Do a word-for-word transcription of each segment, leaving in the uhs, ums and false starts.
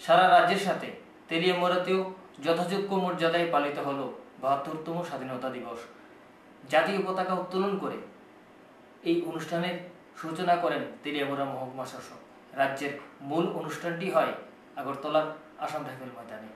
সারা রাজ্যের সাথে তেলিয়ামুড়াতেও যথাযোগ্য মর্যাদায় পালিত হলো বাহাত্তরতম স্বাধীনতা দিবস। জাতীয় পতাকা উত্তোলন করে এই অনুষ্ঠানের সূচনা করেন তেলিয়ামুড়া মহকুমা শাসক। রাজ্যের মূল অনুষ্ঠানটি হয় আগরতলার আসাম রাইফেল ময়দানে।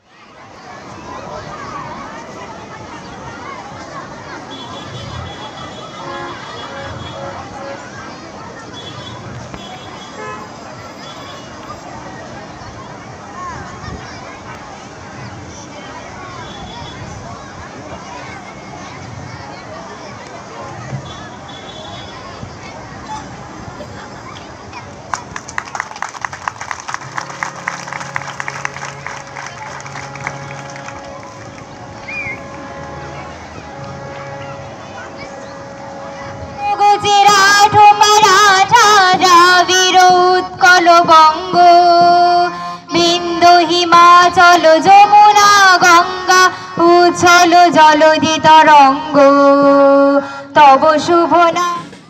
বঙ্গ বিন্দু হিমাচল যমুনা গঙ্গা উচ্ছল জলধি তরঙ্গ তব শুভ না।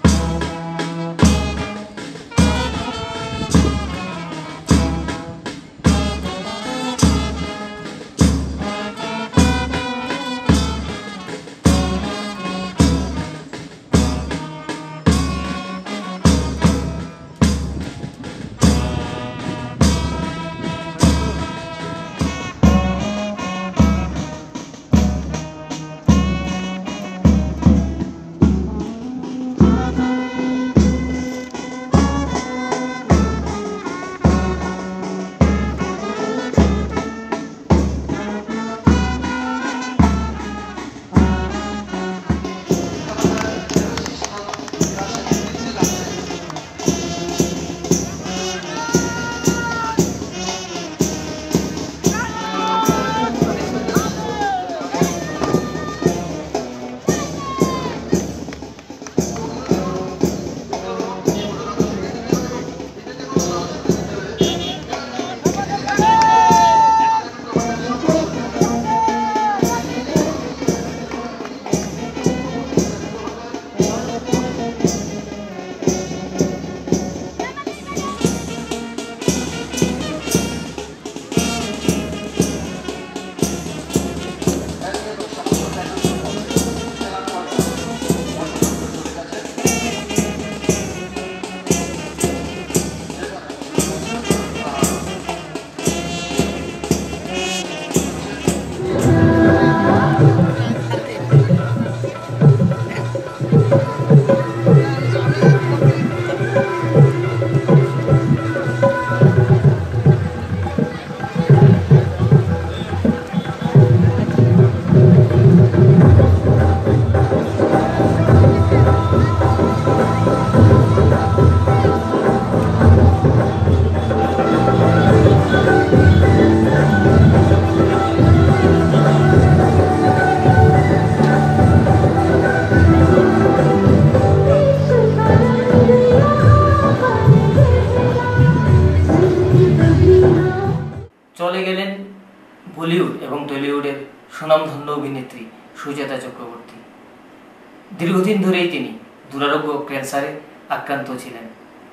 চলে গেলেন বলিউড এবং টলিউডের সুনামধন্য অভিনেত্রী সুজাতা চক্রবর্তী। দীর্ঘদিন ধরেই তিনি দুরারোগ্য ক্যান্সারে আক্রান্ত ছিলেন।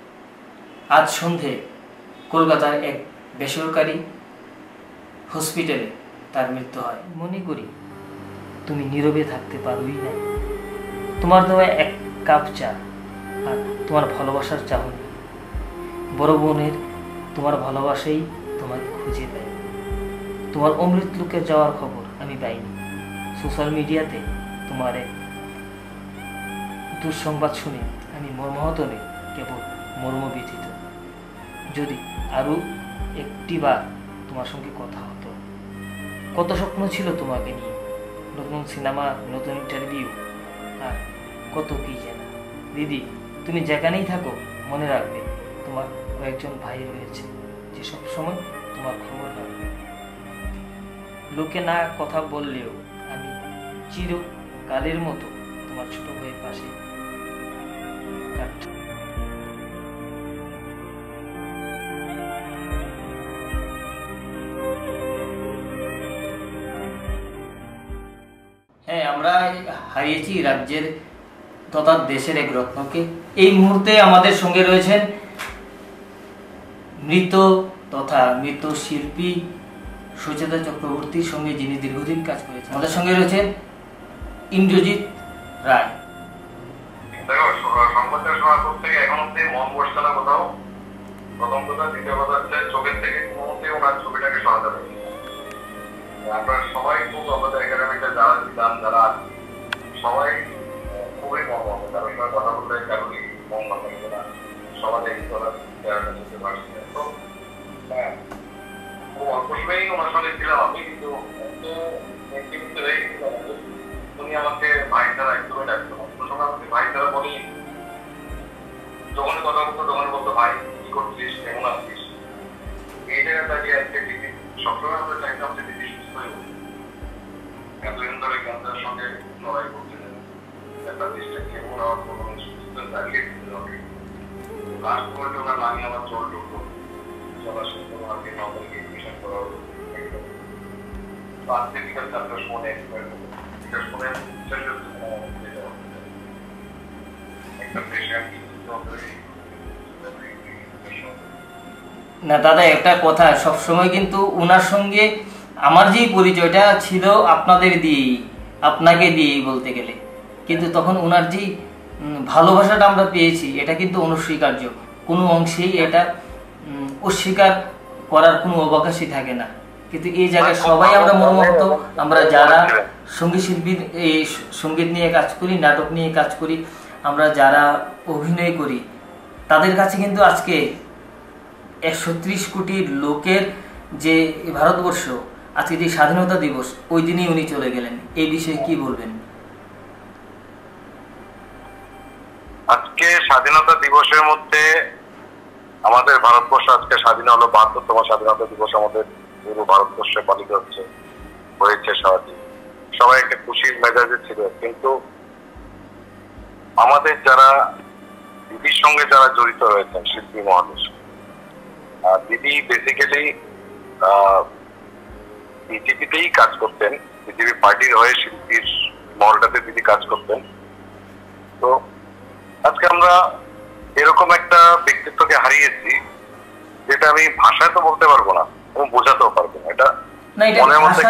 আজ সন্ধে কলকাতার এক বেসরকারি হসপিটালে তার মৃত্যু হয়। মনে করি তুমি নীরবে থাকতে পারোই না। তোমার দেওয়া এক কাপ চা আর তোমার ভালোবাসার চাহনি, বড় বোনের তোমার ভালোবাসাই তোমাকে খুঁজে দেয়। তোমার অমৃত লোকে যাওয়ার খবর আমি পাইনি। সোশ্যাল মিডিয়াতে তোমার এক দুঃসংবাদ শুনে আমি মর্মাহত নেই, কেবল মর্মব্যথিত। যদি আরও একটি বার তোমার সঙ্গে কথা হতো। কত স্বপ্ন ছিল তোমাকে নিয়ে, নতুন সিনেমা, নতুন ইন্টারভিউ আর কত কি জানা। দিদি, তুমি যেখানেই থাকো মনে রাখবে তোমার কয়েকজন ভাই রয়েছে যে সবসময় তোমার খবর রাখবে। লোকে না কথা বললেও আমি চিরকালের মতো তোমার ছোট ভাইয়ের পাশে কাটব। হ্যাঁ, আমরা হারিয়েছি রাজ্যের তথা দেশের এক রত্নকে। এই মুহূর্তে আমাদের সঙ্গে রয়েছেন মৃত তথা মৃত শিল্পী সুচেতা চক্রবর্তীর সঙ্গে যিনি দীর্ঘদিন কাজ করেছেন। আমাদের সঙ্গে রয়েছেন ইন্দ্রজিৎ রায়। সংবাদটা শোনার পর থেকে এখন অব্দি মন বসছে না কোথাও। প্রথম কথা, দ্বিতীয় কথা হচ্ছে চোখের থেকে কোনো মতেই ওনার ছবিটাকে সরাতে পারি। আমরা সবাই খুব আমাদের একাডেমিতে যারা ছিলাম, যারা সবাই খুবই মর্মাহত। কারোর সঙ্গে কথা বলতে কারোরই মন ভালো লাগছে না, সবাই এই করার চেহারাটা বুঝতে পারছি না। তো হ্যাঁ, খুব অল্প সময়ই ওনার সঙ্গে ছিলাম আমি, কিন্তু এত হয়ে গেছিলাম। উনি আমাকে ভাই ছাড়া একদমই ডাকতো না। কোনো সময় আমাকে ভাই ছাড়া বলি, যখন কথা বলতো তখন বলতো ভাই কি করছিস, কেমন আছিস। এই জায়গায় দাঁড়িয়ে আজকে দিদি সবসময় আমরা চাইতাম যে দিদি সুস্থ হয়ে উঠবে। এতদিন ধরে ক্যান্সার সঙ্গে লড়াই করছিলেন, একটা দেশটা কেমন আমার কোনো সুস্থ দাঁড়িয়ে দিতে হবে। লাস্ট পয়েন্টে ওনার লাঙে আমার জল ঢুকলো, চলার সঙ্গে ওনাকে নর্মালকে এডমিশন করা হলো। আজকে বিকাল চারটার সময় এক্সপায়ার হলো। বিকাল সময় একটা পেশেন্ট না দাদা, একটা কথা, সবসময় কিন্তু ওনার সঙ্গে আমার যেই পরিচয়টা ছিল আপনাদের দিয়েই, আপনাকে দিয়েই বলতে গেলে, কিন্তু তখন ওনার যেই ভালোবাসাটা আমরা পেয়েছি এটা কিন্তু অনস্বীকার্য। কোনো অংশেই এটা অস্বীকার করার কোনো অবকাশই থাকে না। কিন্তু এই জায়গায় সবাই আমরা মর্মাহত, আমরা যারা সঙ্গীত শিল্পী, এই সঙ্গীত নিয়ে কাজ করি, নাটক নিয়ে কাজ করি, আমরা যারা অভিনয় করি, তাদের কাছে কিন্তু আজকে একশো ত্রিশ কোটি লোকের যে ভারতবর্ষ, আজকে যে স্বাধীনতা দিবস, ওই দিনই উনি চলে গেলেন। এই বিষয়ে কি বলবেন? আজকে স্বাধীনতা দিবসের মধ্যে আমাদের ভারতবর্ষ আজকে স্বাধীন হলো, বাহাত্তরতম স্বাধীনতা দিবস আমাদের পুরো ভারতবর্ষে পালিত হচ্ছে, হয়েছে সারাদিন। সবাই একটা খুশির মেজাজে ছিল, কিন্তু আমাদের যারা দিদির সঙ্গে যারা জড়িত রয়েছেন, শিল্পী মহাদেশ, দিদি বেসিক্যালি বিজেপিতেই কাজ করতেন, বিজেপি পার্টির হয়ে শিল্পীর মহলটাতে দিদি কাজ করতেন। তো আজকে আমরা এরকম একটা ব্যক্তিত্বকে হারিয়েছি, যেটা আমি ভাষায় তো বলতে পারবো না, এবং বোঝাতেও পারবো না। এটা মনের মধ্যে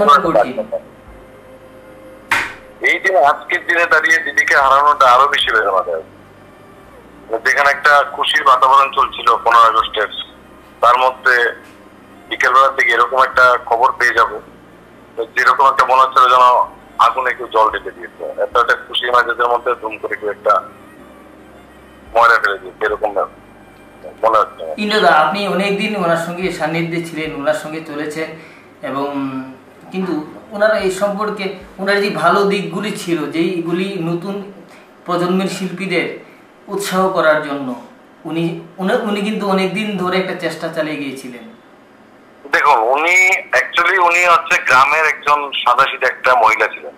এই দিনে, আজকের দিনে দাঁড়িয়ে দিদিকে হারানোটা আরো বেশি বেদনা দেয়। যেখানে একটা খুশির বাতাবরণ চলছিল পনেরো আগস্টের, তার মধ্যে বিকেলবেলার দিকে এরকম একটা খবর পেয়ে যাবো, যেরকম একটা মনে হচ্ছিল যেন আগুনে কেউ জল ঢেলে দিয়েছে। এত একটা খুশি মেজাজের মধ্যে ধুম করে কেউ একটা ময়লা ফেলে দিয়েছে, এরকম মনে হচ্ছে। ইন্দ্রদা, আপনি অনেকদিন ওনার সঙ্গে সান্নিধ্যে ছিলেন, ওনার সঙ্গে চলেছেন, এবং কিন্তু ওনারা এই সম্পর্কে ওনার যে ভালো দিকগুলি ছিল, যেইগুলি নতুন প্রজন্মের শিল্পীদের উৎসাহ করার জন্য উনি উনি কিন্তু অনেকদিন ধরে একটা চেষ্টা চালিয়ে গিয়েছিলেন। দেখুন, উনি অ্যাকচুয়ালি উনি হচ্ছে গ্রামের একজন সাদাসিধা একটা মহিলা ছিলেন।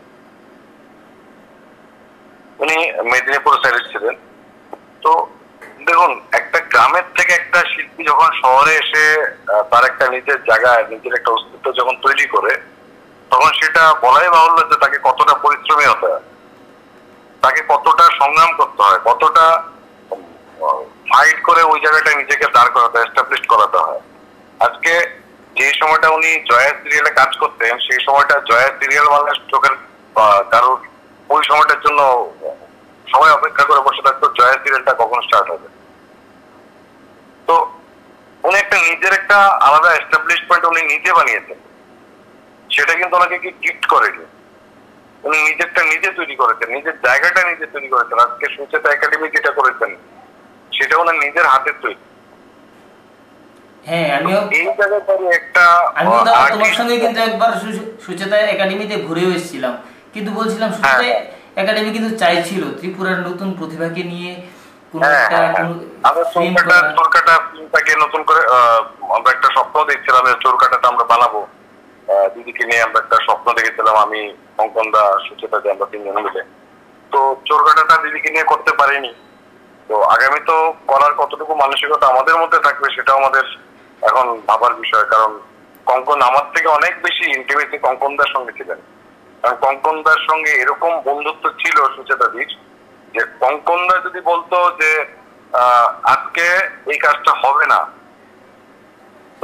উনি মেদিনীপুর সাইডের ছিলেন। তো দেখুন, একটা গ্রামের থেকে একটা শিল্পী যখন শহরে এসে তার একটা নিজের জায়গায় নিজের একটা অস্তিত্ব যখন তৈরি করে, তখন সেটা বলাই বাহুল্য যে তাকে কতটা পরিশ্রমী হতে হয়, তাকে কতটা সংগ্রাম করতে হয়, কতটা ফাইট করে ওই জায়গাটা নিজেকে দাঁড় করাতে, এস্টাবলিশ করাতে হয়। আজকে যে সময়টা উনি জয়া সিরিয়ালে কাজ করতেন, সেই সময়টা জয়া সিরিয়াল বাংলার চোখের কারোর ওই সময়টার জন্য সবাই অপেক্ষা করে বসে থাকতো জয়া সিরিয়ালটা কখন স্টার্ট হবে। তো উনি একটা নিজের একটা আলাদা এস্টাবলিশমেন্ট উনি নিজে বানিয়েছেন, সেটা কিন্তু ওনাকে কি গিফট করেনি। উনি নিজেরটা নিজে তৈরি করেছেন, নিজের জায়গাটা নিজে তৈরি করেছেন। আজকে সুচেতা একাডেমি যেটা করেছেন, সেটা ওনার নিজের হাতের তৈরি। হ্যাঁ, আমিও এই জায়গায় পরে একটা আমিও তোমার সঙ্গে কিন্তু একবার সুচেতা একাডেমিতে ঘুরেও এসেছিলাম, কিন্তু বলছিলাম সুচেতা একাডেমি কিন্তু চাইছিল ত্রিপুরার নতুন প্রতিভাকে নিয়ে কোনো একটা চোরকাটাকে নতুন করে আমরা একটা স্বপ্ন দেখছিলাম, চোরকাটাটা আমরা বানাবো। দিদিকে নিয়ে আমরা একটা স্বপ্ন দেখেছিলাম, আমি কঙ্কনদা সুচেতা যে আমরা তিনজন মিলে। তো চোরকাটাটা দিদিকে নিয়ে করতে পারিনি। তো আগামী তো করার কতটুকু মানসিকতা আমাদের মধ্যে থাকবে সেটাও আমাদের এখন ভাবার বিষয়। কারণ কঙ্কন আমার থেকে অনেক বেশি ইন্টিমেসি কঙ্কনদার সঙ্গে ছিলেন। কারণ কঙ্কনদার সঙ্গে এরকম বন্ধুত্ব ছিল সুচেতাদির, যে কঙ্কনদা যদি বলতো যে আজকে এই কাজটা হবে না, তো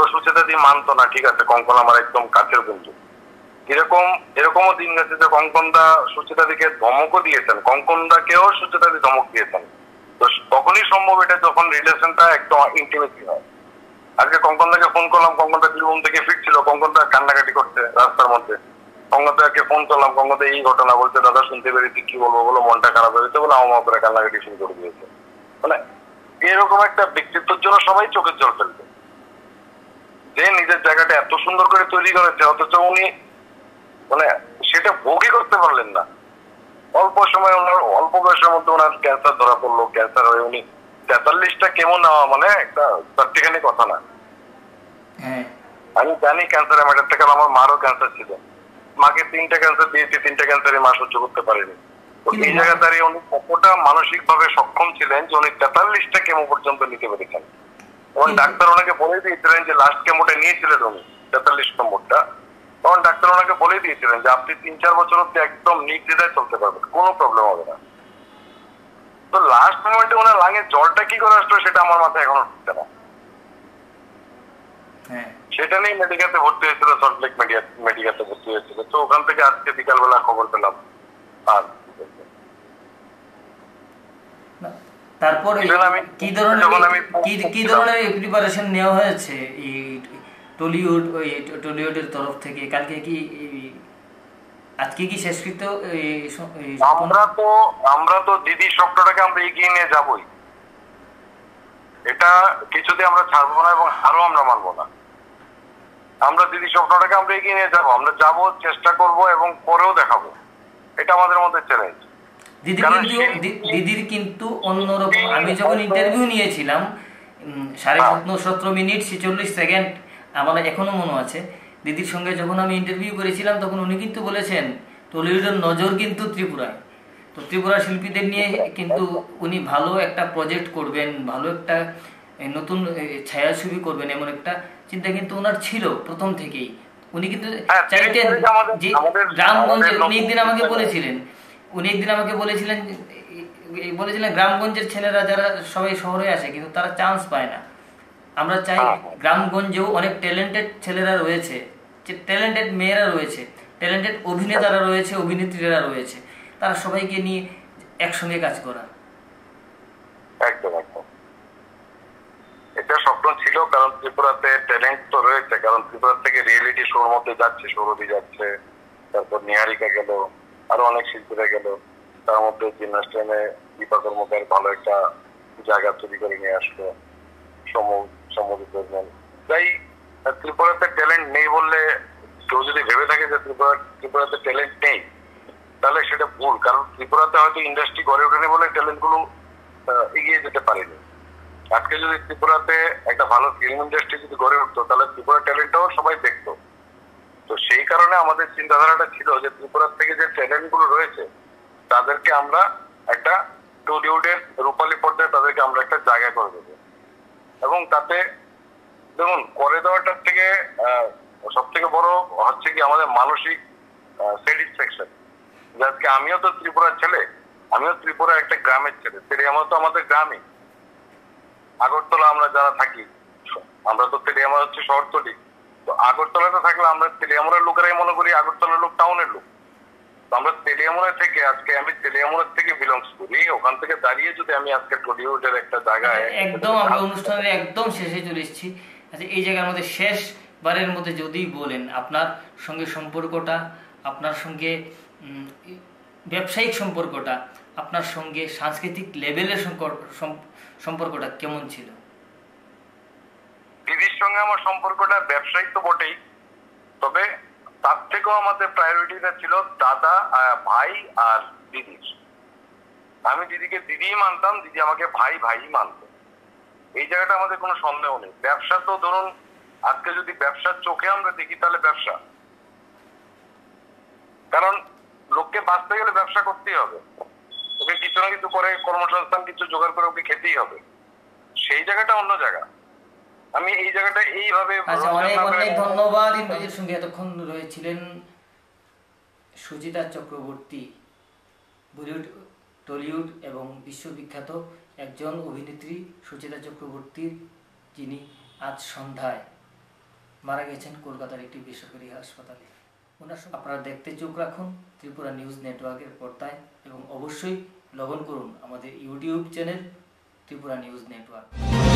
যদি মানতো না, ঠিক আছে কঙ্কন আমার একদম কাছের বন্ধু, এরকম এরকমও দিন গেছে যে কঙ্কনদা সুচিতা দিকে ধমকও দিয়েছেন, কঙ্কনদাকেও সুচিতা দি ধমক দিয়েছেন। তো তখনই সম্ভব এটা যখন রিলেশনটা একদম ইন্টিমেসি হয়। আজকে কঙ্কনদাকে ফোন করলাম, কঙ্কনদা রুম থেকে ফিরছিল, কঙ্কনদা কান্নাকাটি করছে রাস্তার মধ্যে। কঙ্কনদাকে ফোন করলাম, কঙ্কনদা এই ঘটনা বলছে, দাদা শুনতে পেরেছি, কি বলবো বলো, মনটা খারাপ হয়েছে বলে আমার করে কান্নাকাটি শুরু করে দিয়েছে। মানে এরকম একটা ব্যক্তিত্বের জন্য সবাই চোখের জল ফেলবে, যে নিজের জায়গাটা এত সুন্দর করে তৈরি করেছে, অথচ উনি মানে সেটা ভোগই করতে পারলেন না। অল্প সময় ওনার অল্প বয়সের মধ্যে ওনার ক্যান্সার ধরা পড়লো, ক্যান্সার হয়ে উনি তেতাল্লিশটা কেমন নেওয়া মানে একটা চারটিখানি কথা না। আমি জানি ক্যান্সারের ম্যাটারটা, কারণ আমার মারও ক্যান্সার ছিল, মাকে তিনটা ক্যান্সার দিয়েছি, তিনটা ক্যান্সারে মা সহ্য করতে পারেনি। তো এই জায়গা দাঁড়িয়ে উনি কতটা মানসিক ভাবে সক্ষম ছিলেন যে উনি তেতাল্লিশটা কেমো পর্যন্ত নিতে পেরেছেন। এবং ডাক্তার ওনাকে বলে দিয়েছিলেন যে লাস্ট কেমোটা নিয়েছিলেন উনি তেতাল্লিশ নম্বরটা, তখন ডাক্তার ওনাকে বলে দিয়েছিলেন যে আপনি তিন চার বছর অব্দি একদম নির্দ্বিধায় চলতে পারবেন, কোনো প্রবলেম হবে না। তো লাস্ট মোমেন্টে ওনার লাঙে জলটা কি করে আসলো সেটা আমার মাথায় এখনো ঢুকছে না। সেটা নিয়ে মেডিকেলে ভর্তি হয়েছিল, সল্টলেক মেডিকেলে ভর্তি হয়েছিল। তো ওখান থেকে আজকে বিকালবেলা খবর পেলাম। আর তারপর কি ধরনের কি ধরনের প্রিপারেশন নেওয়া হয়েছে এই টলিউড ওই টলিউডের তরফ থেকে? কালকে কি আজকে কি শেষকৃত্য? আমরা তো আমরা তো দিদি স্বপ্নটাকে আমরা এগিয়ে নিয়ে যাবই, এটা কিছুতে আমরা ছাড়বো না এবং আরো আমরা মানবো না। আমরা দিদি স্বপ্নটাকে আমরা এগিয়ে নিয়ে যাবো, আমরা যাবো, চেষ্টা করব এবং পরেও দেখাবো, এটা আমাদের মধ্যে চ্যালেঞ্জ। দিদি কিন্তু দিদির কিন্তু অন্যরকম। আমি যখন ইন্টারভিউ নিয়েছিলাম সাড়ে সতেরো মিনিট ছেচল্লিশ সেকেন্ড, আমার এখনো মনে আছে, দিদির সঙ্গে যখন আমি ইন্টারভিউ করেছিলাম তখন উনি কিন্তু বলেছেন টলিউডের নজর কিন্তু ত্রিপুরায়। তো ত্রিপুরা শিল্পীদের নিয়ে কিন্তু উনি ভালো একটা প্রজেক্ট করবেন, ভালো একটা নতুন ছায়াছবি করবেন, এমন একটা চিন্তা কিন্তু ওনার ছিল প্রথম থেকেই। উনি কিন্তু চাইতেন যে গ্রামগঞ্জের, উনি একদিন আমাকে বলেছিলেন উনি একদিন আমাকে বলেছিলেন বলেছিলেন গ্রামগঞ্জের ছেলেরা যারা সবাই শহরে আসে কিন্তু তারা চান্স পায় না। আমরা চাই গ্রামগঞ্জেও অনেক ট্যালেন্টেড ছেলেরা রয়েছে, ট্যালেন্টেড মেয়েরা রয়েছে, ট্যালেন্টেড অভিনেতারা রয়েছে, অভিনেত্রীরা রয়েছে, তারা সবাইকে নিয়ে একসঙ্গে কাজ করা। একদম একদম এটা স্বপ্ন ছিল, কারণ ত্রিপুরাতে ট্যালেন্ট তো রয়েছে, কারণ ত্রিপুরা থেকে রিয়েলিটি শোর মধ্যে যাচ্ছে, সৌরভী যাচ্ছে, তারপর নিহারিকা গেল, আরো অনেক শিল্পীরা গেল, তার মধ্যে জিমনাস্টিয়ামে দীপা কর্মকার ভালো একটা জায়গা তৈরি করে নিয়ে আসলো, সমুদ্র। তাই ত্রিপুরাতে ট্যালেন্ট নেই বললে কেউ যদি ভেবে থাকে যে ত্রিপুরা ত্রিপুরাতে ট্যালেন্ট নেই তাহলে সেটা ভুল, কারণ ত্রিপুরাতে হয়তো ইন্ডাস্ট্রি গড়ে ওঠেনি বলে ট্যালেন্ট গুলো এগিয়ে যেতে পারেনি। আজকে যদি ত্রিপুরাতে একটা ভালো ফিল্ম ইন্ডাস্ট্রি যদি গড়ে উঠতো তাহলে ত্রিপুরা ট্যালেন্টটাও সবাই দেখতো। তো সেই কারণে আমাদের চিন্তাধারাটা ছিল যে ত্রিপুরার থেকে যে ট্যালেন্ট গুলো রয়েছে তাদেরকে আমরা একটা টলিউডের রূপালী পর্যায়ে তাদেরকে আমরা একটা জায়গা করে দেবো। এবং তাতে দেখুন করে দেওয়াটার থেকে সব থেকে বড় হচ্ছে কি আমাদের মানসিক স্যাটিসফ্যাকশন। আজকে আমিও তো ত্রিপুরার ছেলে, আমিও ত্রিপুরার একটা গ্রামের ছেলে, তেলিয়ামা তো আমাদের গ্রামই। আগরতলা আমরা যারা থাকি, আমরা তো তেলিয়ামা হচ্ছে শহরতলি, তো আগরতলাতে থাকলে আমরা তেলিয়ামুড়ার লোকেরাই মনে করি আগরতলার লোক টাউনের লোক। তো আমরা তেলিয়ামুড়া থেকে, আজকে আমি তেলিয়ামুড়ার থেকে বিলংস করি, ওখান থেকে দাঁড়িয়ে যদি আমি আজকে টলিউডের একটা জায়গায় একদম আমরা অনুষ্ঠানের একদম শেষে চলে এসেছি। আচ্ছা এই জায়গার মধ্যে শেষবারের মধ্যে যদি বলেন আপনার সঙ্গে সম্পর্কটা, আপনার সঙ্গে ব্যবসায়িক সম্পর্কটা, আপনার সঙ্গে সাংস্কৃতিক লেভেলের সম্পর্কটা কেমন ছিল? দিদির সঙ্গে আমার সম্পর্কটা ব্যবসায়িক তো বটেই, তবে তার থেকেও আমাদের প্রায়োরিটিটা ছিল দাদা, ভাই আর দিদির। আমি দিদিকে দিদি মানতাম, দিদি আমাকে ভাই ভাই মানত। এই জায়গাটা আমাদের কোনো সন্দেহ নেই। ব্যবসা তো ধরুন আজকে যদি ব্যবসার চোখে আমরা দেখি তাহলে ব্যবসা, কারণ লোককে বাঁচতে গেলে ব্যবসা করতেই হবে, ওকে কিছু না কিছু করে কর্মসংস্থান কিছু জোগাড় করে ওকে খেতেই হবে। সেই জায়গাটা অন্য জায়গা। আমি এই জায়গাটা এইভাবে অনেক অনেক ধন্যবাদ। ইন্দ্রজির সঙ্গে এতক্ষণ রয়েছিলেন সুচিতা চক্রবর্তী, বলিউড, টলিউড এবং বিশ্ববিখ্যাত একজন অভিনেত্রী সুচিতা চক্রবর্তীর, যিনি আজ সন্ধ্যায় মারা গেছেন কলকাতার একটি বেসরকারি হাসপাতালে। ওনার সঙ্গে আপনারা দেখতে চোখ রাখুন ত্রিপুরা নিউজ নেটওয়ার্কের পর্দায় এবং অবশ্যই লগ ইন করুন আমাদের YouTube channel Tripura news network.